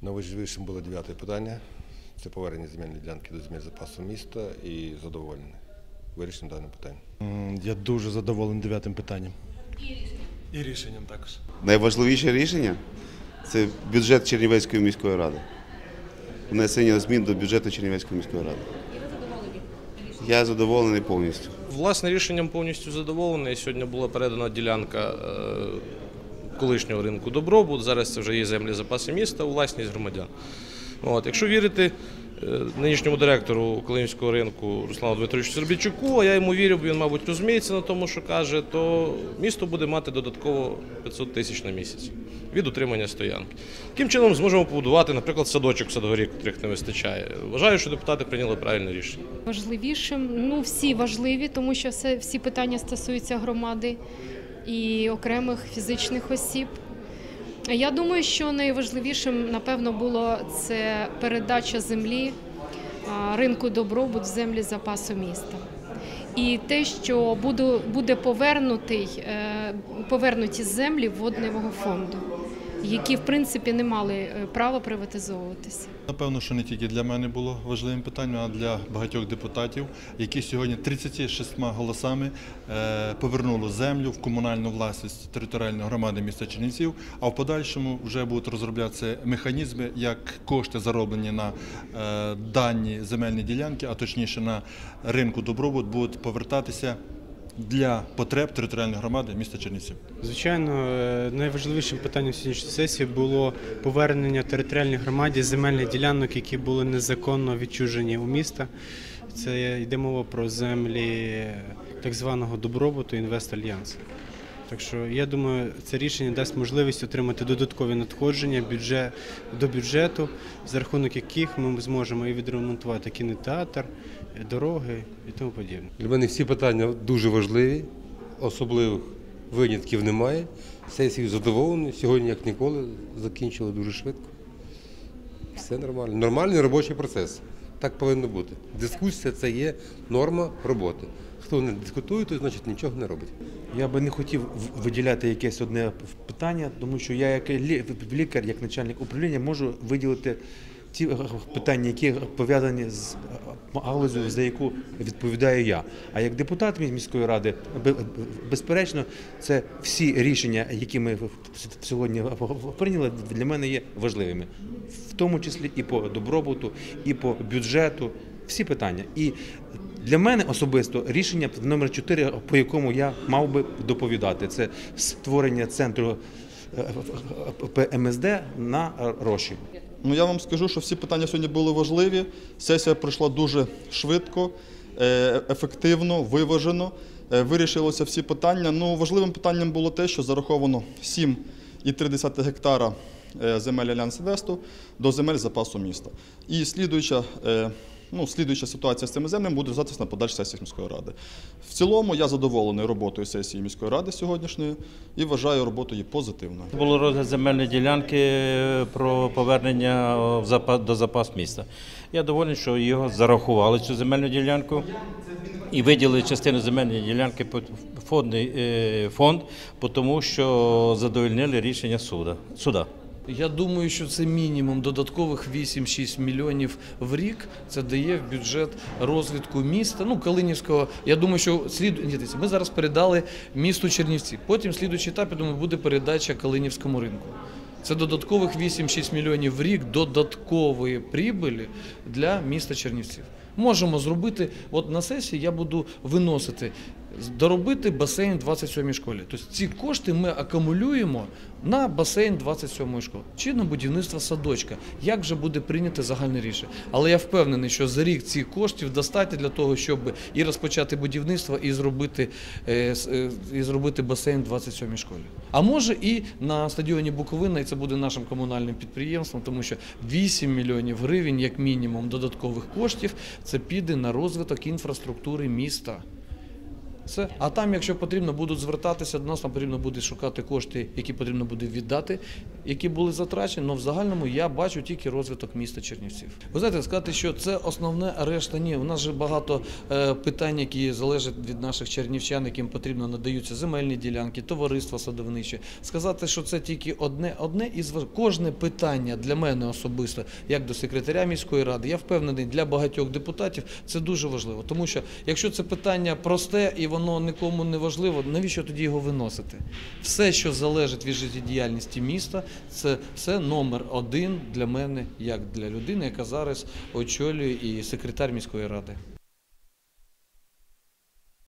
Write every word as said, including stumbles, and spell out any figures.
Найважливішим було дев'яте питання. Це повернення земельної ділянки до земель запасу міста і задоволений вирішенням даного питання. Я дуже задоволений дев'ятим питанням. І рішенням. І рішенням також. Найважливіше рішення – це бюджет Чернівецької міської ради. Внесення змін до бюджету Чернівецької міської ради. І ви задоволені? Я задоволений повністю. Власне, рішенням повністю задоволений. Сьогодні була передана ділянка колишнього ринку «Добробут», зараз це вже є землі запаси міста у власність громадян. От, якщо вірити нинішньому директору Калинівського ринку Руслану Дмитровичу Сербійчуку, а я йому вірю, бо він, мабуть, розуміється на тому, що каже, то місто буде мати додатково п'ятсот тисяч на місяць від утримання стоянки. Таким чином зможемо побудувати, наприклад, садочок в Садгорі, котрих не вистачає. Вважаю, що депутати прийняли правильне рішення. Важливішим, ну всі важливі, тому що все, всі питання стосуються громади і окремих фізичних осіб. Я думаю, що найважливішим, напевно, було це передача землі ринку «Добробут» в землі запасу міста. І те, що буде повернутий, повернуті землі водного фонду, які, в принципі, не мали права приватизовуватися. Напевно, що не тільки для мене було важливим питанням, а для багатьох депутатів, які сьогодні тридцятьма шістьма голосами повернули землю в комунальну власність територіальної громади міста Чернівців, а в подальшому вже будуть розроблятися механізми, як кошти, зароблені на дані земельні ділянки, а точніше на ринку «Добробут», будуть повертатися для потреб територіальної громади міста Чернівців. Звичайно, найважливішим питанням сьогоднішньої сесії було повернення територіальній громаді земельних ділянок, які були незаконно відчужені у міста. Це йде мова про землі так званого «Добробуту» «Інвестальянс». Так що, я думаю, це рішення дасть можливість отримати додаткові надходження бюджет, до бюджету, за рахунок яких ми зможемо і відремонтувати кінотеатр, дороги і тому подібне. Для мене всі питання дуже важливі, особливих винятків немає. Сесію задоволені, сьогодні, як ніколи, закінчили дуже швидко. Все нормально. Нормальний робочий процес. Так повинно бути. Дискусія – це є норма роботи. Хто не дискутує, то значить нічого не робить. Я би не хотів виділяти якесь одне питання, тому що я як лікар, як начальник управління можу виділити ті питання, які пов'язані з галузю, за яку відповідаю я. А як депутат міської ради, безперечно, це всі рішення, які ми сьогодні прийняли, для мене є важливими. В тому числі і по добробуту, і по бюджету, всі питання. І для мене особисто рішення номер чотири, по якому я мав би доповідати, це створення центру Пе Ем Ес Де на Роші. Ну, я вам скажу, що всі питання сьогодні були важливі. Сесія пройшла дуже швидко, ефективно, виважено. Вирішилося всі питання. Ну, важливим питанням було те, що зараховано сім цілих три десятих гектара земель Альянс Інвесту до земель запасу міста. І слідуюча Ну, слідуюча ситуація з цими землями буде розвиватися на подальших сесіях міської ради. В цілому я задоволений роботою сесії міської ради сьогоднішньої і вважаю роботу її позитивною. Було розгляд земельної ділянки про повернення до запасу міста. Я довольний, що його зарахували, цю земельну ділянку, і виділили частину земельної ділянки під фонд, тому що задовольнили рішення суда. Я думаю, що це мінімум додаткових вісім-шість мільйонів в рік. Це дає в бюджет розвитку міста, ну, Калинівського. Я думаю, що слід... Ні, ми зараз передали місту Чернівці. Потім, слідуючий етап, я думаю, буде передача Калинівському ринку. Це додаткових вісім-шість мільйонів в рік додаткової прибулі для міста Чернівців. Можемо зробити, от на сесії я буду виносити, доробити басейн двадцять сьомій школі. Тобто ці кошти ми акумулюємо на басейн двадцять сьомої школи чи на будівництво садочка. Як вже буде прийнято загальне рішення. Але я впевнений, що за рік цих коштів достатньо для того, щоб і розпочати будівництво, і зробити, і зробити басейн двадцять сьомій школі. А може і на стадіоні Буковина, і це буде нашим комунальним підприємством, тому що вісім мільйонів гривень, як мінімум, додаткових коштів, це піде на розвиток інфраструктури міста. Все. А там, якщо потрібно, будуть звертатися до нас, нам потрібно буде шукати кошти, які потрібно буде віддати які були затрачені, але в загальному я бачу тільки розвиток міста Чернівців. Ви знаєте, сказати, що це основне, а решта ні. У нас же багато е, питань, які залежать від наших чернівчан, яким потрібно надаються земельні ділянки, товариства садовничі. Сказати, що це тільки одне, одне із важ- кожне питання для мене особисто, як до секретаря міської ради, я впевнений, для багатьох депутатів це дуже важливо. Тому що якщо це питання просте і воно нікому не важливо, навіщо тоді його виносити? Все, що залежить від життєдіяльності міста, це все номер один для мене, як для людини, яка зараз очолює і секретар міської ради.